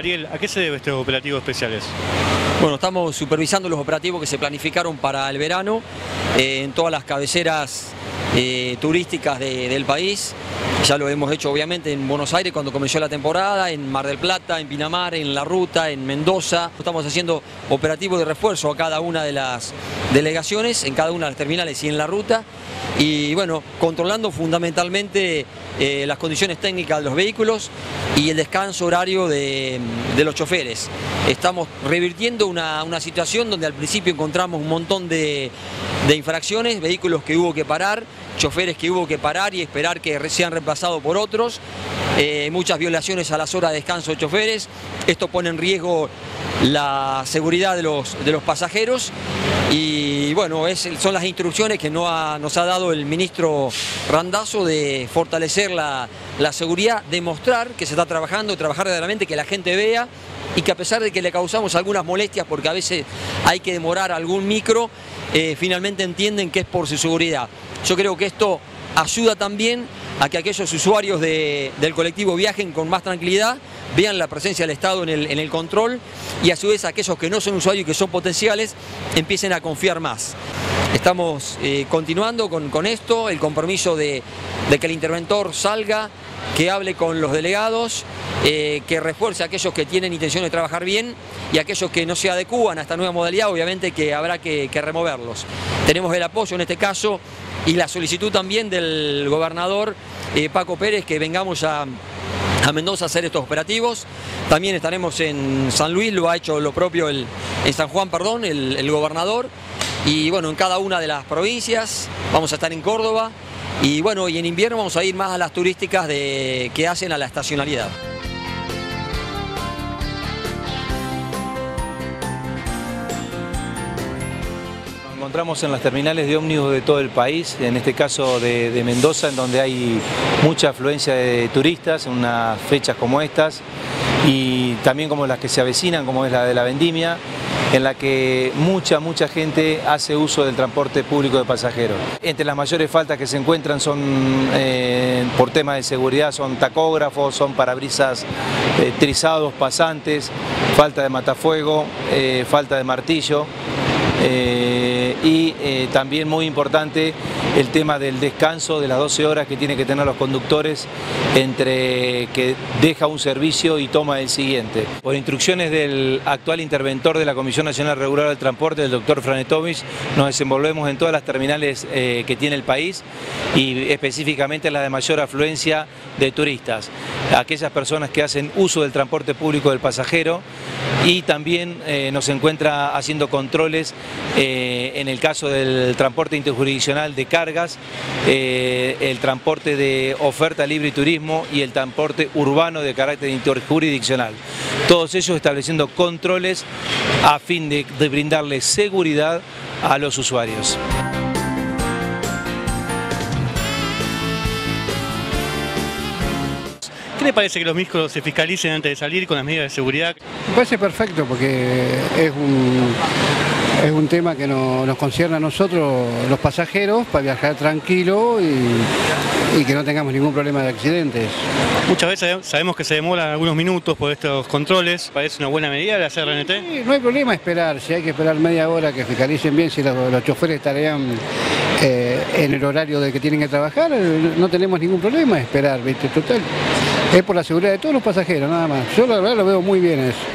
Ariel, ¿a qué se debe estos operativos especiales? Bueno, estamos supervisando los operativos que se planificaron para el verano en todas las cabeceras turísticas del país. Ya lo hemos hecho obviamente en Buenos Aires cuando comenzó la temporada, en Mar del Plata, en Pinamar, en La Ruta, en Mendoza. Estamos haciendo operativos de refuerzo a cada una de las delegaciones, en cada una de las terminales y en La Ruta. Y bueno, controlando fundamentalmente las condiciones técnicas de los vehículos y el descanso horario de los choferes. Estamos revirtiendo una situación donde al principio encontramos un montón de infracciones, vehículos que hubo que parar, choferes que hubo que parar y esperar que sean reemplazados por otros, muchas violaciones a las horas de descanso de choferes. Esto pone en riesgo la seguridad de los pasajeros y bueno, son las instrucciones que nos ha dado el ministro Randazzo de fortalecer la seguridad, demostrar que se está trabajando, trabajar verdaderamente, que la gente vea y que a pesar de que le causamos algunas molestias porque a veces hay que demorar algún micro, finalmente entienden que es por su seguridad. Yo creo que esto ayuda también a que aquellos usuarios del colectivo viajen con más tranquilidad, vean la presencia del Estado en el control y a su vez aquellos que no son usuarios y que son potenciales empiecen a confiar más. Estamos continuando con esto, el compromiso de que el interventor salga, que hable con los delegados, que refuerce a aquellos que tienen intención de trabajar bien y aquellos que no se adecúan a esta nueva modalidad, obviamente que habrá que removerlos. Tenemos el apoyo en este caso y la solicitud también del gobernador Paco Pérez que vengamos a Mendoza a hacer estos operativos. También estaremos en San Luis, lo ha hecho lo propio en San Juan, perdón, el gobernador. Y bueno, en cada una de las provincias, vamos a estar en Córdoba y bueno, y en invierno vamos a ir más a las turísticas que hacen a la estacionalidad. Nos encontramos en las terminales de ómnibus de todo el país, en este caso de Mendoza, en donde hay mucha afluencia de turistas en unas fechas como estas y también como las que se avecinan, como es la de la vendimia, en la que mucha gente hace uso del transporte público de pasajeros. Entre las mayores faltas que se encuentran son, por temas de seguridad, son tacógrafos, son parabrisas trizados, pasantes, falta de matafuego, falta de martillo. También muy importante el tema del descanso de las 12 horas que tienen que tener los conductores entre que deja un servicio y toma el siguiente. Por instrucciones del actual interventor de la Comisión Nacional Reguladora del Transporte, el doctor Franetovich, nos desenvolvemos en todas las terminales que tiene el país y específicamente las de mayor afluencia de turistas, aquellas personas que hacen uso del transporte público del pasajero y también nos encuentra haciendo controles en el caso del transporte interjurisdiccional de cargas, el transporte de oferta libre y turismo y el transporte urbano de carácter interjurisdiccional. Todos ellos estableciendo controles a fin de brindarle seguridad a los usuarios. ¿Qué le parece que los micros se fiscalicen antes de salir con las medidas de seguridad? Me parece perfecto porque es un tema que nos concierne a nosotros, los pasajeros, para viajar tranquilo y que no tengamos ningún problema de accidentes. Muchas veces sabemos que se demoran algunos minutos por estos controles. ¿Parece una buena medida de hacer RNT? Sí, no hay problema esperar, si hay que esperar media hora que fiscalicen bien, si los choferes estarían en el horario de que tienen que trabajar, no tenemos ningún problema esperar, ¿viste? Total. Es por la seguridad de todos los pasajeros, nada más. Yo la verdad lo veo muy bien eso.